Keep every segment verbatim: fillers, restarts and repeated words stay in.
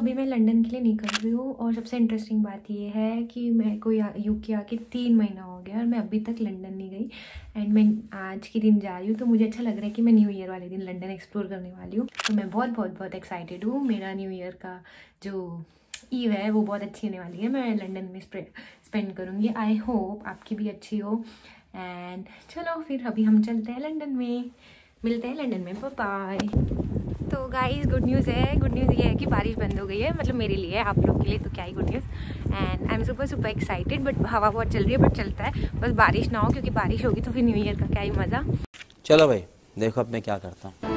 अभी मैं लंदन के लिए निकल रही हूँ और सबसे इंटरेस्टिंग बात ये है कि मैं को यूके आके तीन महीना हो गया और मैं अभी तक लंदन नहीं गई। एंड मैं आज के दिन जा रही हूँ तो मुझे अच्छा लग रहा है कि मैं न्यू ईयर वाले दिन लंदन एक्सप्लोर करने वाली हूँ। तो मैं बहुत बहुत बहुत एक्साइटेड हूँ। मेरा न्यू ईयर का जो ईव है वो बहुत अच्छी होने वाली है। मैं लंदन में स्पेंड करूँगी। आई होप आपकी भी अच्छी हो। एंड चलो फिर अभी हम चलते हैं लंदन में, मिलते हैं लंदन में। Bye bye. तो गाइस गुड न्यूज़ है। गुड न्यूज़ ये है कि बारिश बंद हो गई है। मतलब मेरे लिए, आप लोग के लिए तो क्या ही good news. And I am super super excited. But हवा बहुत चल रही है, बट चलता है, बस बारिश ना हो, क्योंकि बारिश होगी तो फिर न्यू ईयर का क्या ही मज़ा। चलो भाई देखो अब मैं क्या करता हूँ।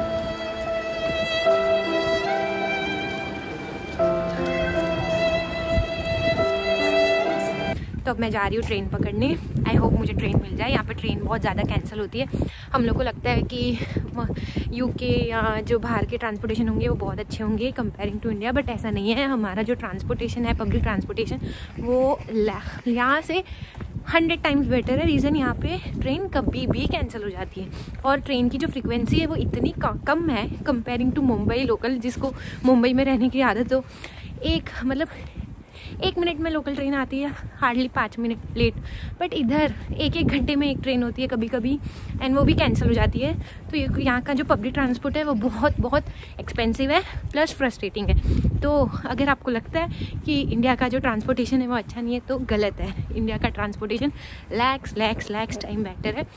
तो अब मैं जा रही हूँ ट्रेन पकड़ने। आई होप मुझे ट्रेन मिल जाए। यहाँ पे ट्रेन बहुत ज़्यादा कैंसिल होती है। हम लोग को लगता है कि यूके या जो बाहर के ट्रांसपोर्टेशन होंगे वो बहुत अच्छे होंगे कंपेयरिंग टू इंडिया, बट ऐसा नहीं है। हमारा जो ट्रांसपोर्टेशन है, पब्लिक ट्रांसपोर्टेशन, वो यहाँ से हंड्रेड टाइम्स बेटर है। रीज़न यहाँ पे ट्रेन कभी भी कैंसिल हो जाती है और ट्रेन की जो फ्रीक्वेंसी है वो इतनी कम है कंपेयरिंग टू मुंबई लोकल, जिसको मुंबई में रहने की आदत हो। एक मतलब एक मिनट में लोकल ट्रेन आती है, हार्डली पाँच मिनट लेट, बट इधर एक एक घंटे में एक ट्रेन होती है कभी कभी, एंड वो भी कैंसिल हो जाती है। तो यहाँ का जो पब्लिक ट्रांसपोर्ट है वो बहुत बहुत एक्सपेंसिव है, प्लस फ्रस्ट्रेटिंग है। तो अगर आपको लगता है कि इंडिया का जो ट्रांसपोर्टेशन है वो अच्छा नहीं है तो गलत है। इंडिया का transportation lakhs lakhs lakhs time better है।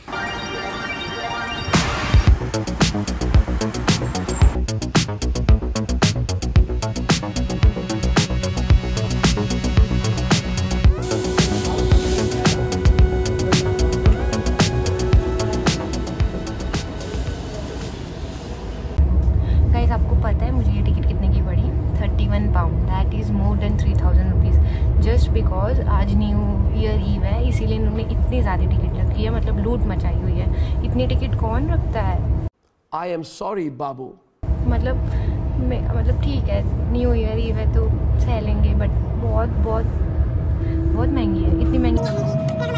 आपको पता है मुझे ये टिकट कितने की पड़ी? Thirty one pound. That is more than three thousand rupees, just because आज न्यू ईयर ईव है, इसीलिए इन्होंने इतनी ज़्यादा टिकट रखी है। मतलब लूट मचाई हुई है। इतनी टिकट कौन रखता है? आई एम सॉरी बाबू। मतलब मैं मतलब ठीक है न्यू ईयर ईव है तो सह लेंगे, बट बहुत बहुत बहुत महंगी है। इतनी महंगी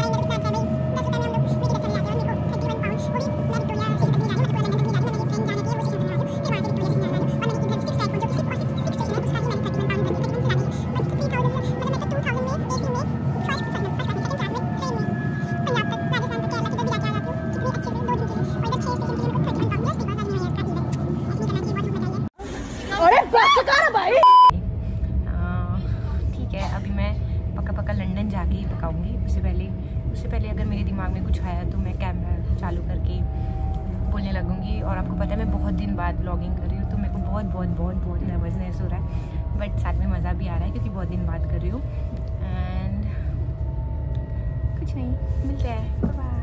ठीक है। अभी मैं पक्का पक्का लंदन जाके ही पकाऊंगी। उससे पहले उससे पहले अगर मेरे दिमाग में कुछ आया तो मैं कैमरा चालू करके बोलने लगूंगी। और आपको पता है मैं बहुत दिन बाद व्लॉगिंग कर रही हूँ तो मेरे को बहुत बहुत बहुत बहुत नर्वसनेस हो रहा है, बट साथ में मज़ा भी आ रहा है क्योंकि बहुत दिन बाद कर रही हूँ। एंड कुछ नहीं, मिलते हैं, बाय बाय।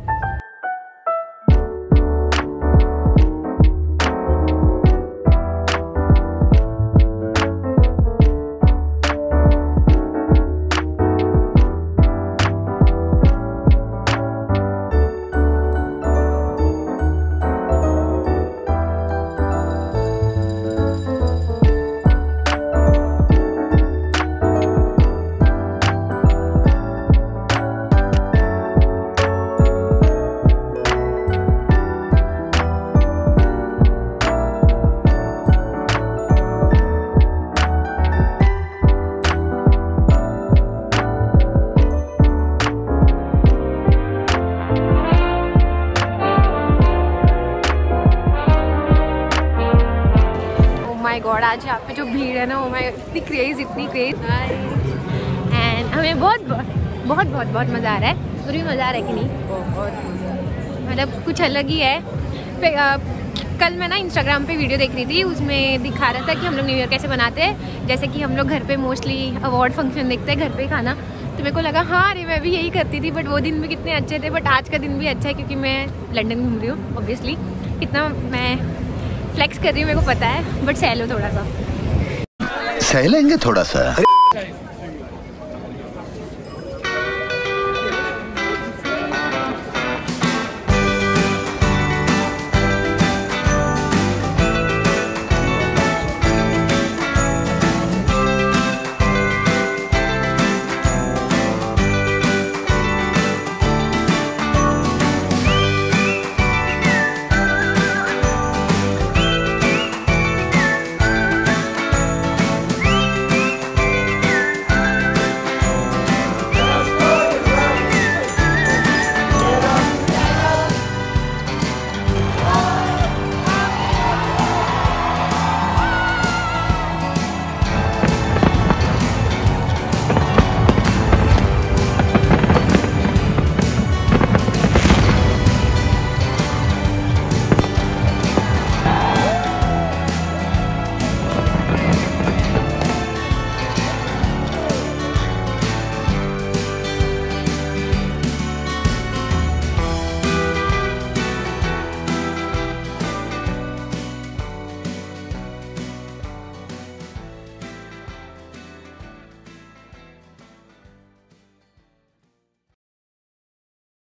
माय गॉड, आज यहाँ पे जो भीड़ है ना, वो मैं इतनी क्रेज इतनी क्रेज एंड हमें बहुत बहुत बहुत बहुत मज़ा आ रहा है। और भी मज़ा आ रहा है कि नहीं? बहुत मतलब कुछ अलग ही है। फिर आ, कल मैं ना इंस्टाग्राम पे वीडियो देख रही थी, उसमें दिखा रहा था कि हम लोग न्यू ईयर कैसे मनाते हैं। जैसे कि हम लोग घर पे मोस्टली अवार्ड फंक्शन देखते हैं घर पे खाना, तो मेरे को लगा हाँ अरे मैं भी यही करती थी। बट वो दिन भी कितने अच्छे थे। बट आज का दिन भी अच्छा है क्योंकि मैं लंदन घूम रही हूँ। ऑब्वियसली कितना मैं फ्लेक्स कर रही हूँ मेरे को पता है, बट सह लो थोड़ा सा। सह लेंगे थोड़ा सा।